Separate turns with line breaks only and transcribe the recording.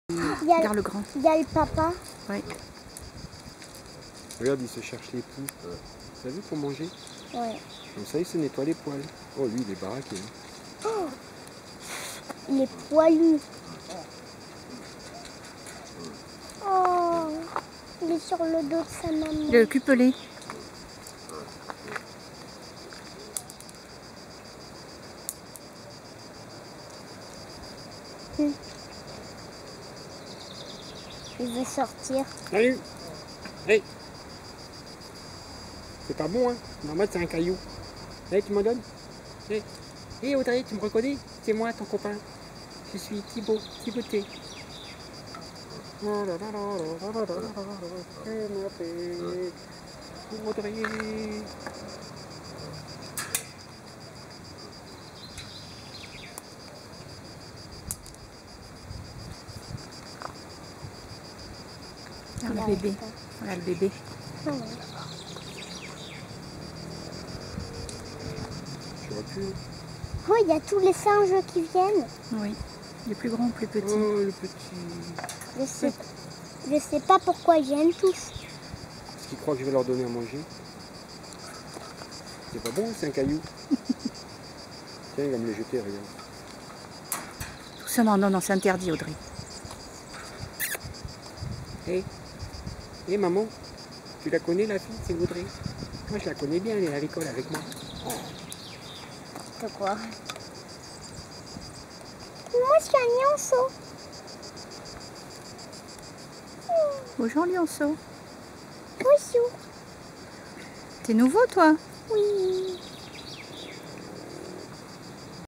Regarde le grand.
Il y a le papa.
Oui.
Regarde, il se cherche les poux. Vous avez vu pour manger?
Ouais.
Comme ça, il se nettoie les poils. Oh, lui, il est baraqué. Hein.
Oh, il est poilu. Oh, il est sur le dos de sa maman.
Il est occupé.
Il veut sortir.
Salut! Hey! C'est pas bon, hein? Normal, c'est un caillou. Hey, tu m'en donnes? Hey. Hey, Audrey, tu me reconnais? C'est moi, ton copain. Je suis Thibaut, Thibauté. Oh là là là là là là là là là. Hey, ma belle. Audrey.
Regarde le bébé. Voilà le bébé.
Oh.
Tu vois plus?
Oh, il y a tous les singes qui viennent.
Oui. Les plus grands, plus petits.
Oh, le petit.
Je sais pas pourquoi ils viennent tous.
Est-ce qu'ils croient que je vais leur donner à manger? C'est pas bon, c'est un caillou. Tiens, il va me les jeter, regarde.
Doucement, non, non, c'est interdit, Audrey.
Hé, hey, maman, tu la connais la fille, c'est Audrey? Moi je la connais bien, elle est à l'école avec moi.
C'est quoi? Moi je suis un lionceau.
Bonjour, lionceau.
Bonjour.
T'es nouveau, toi?
Oui.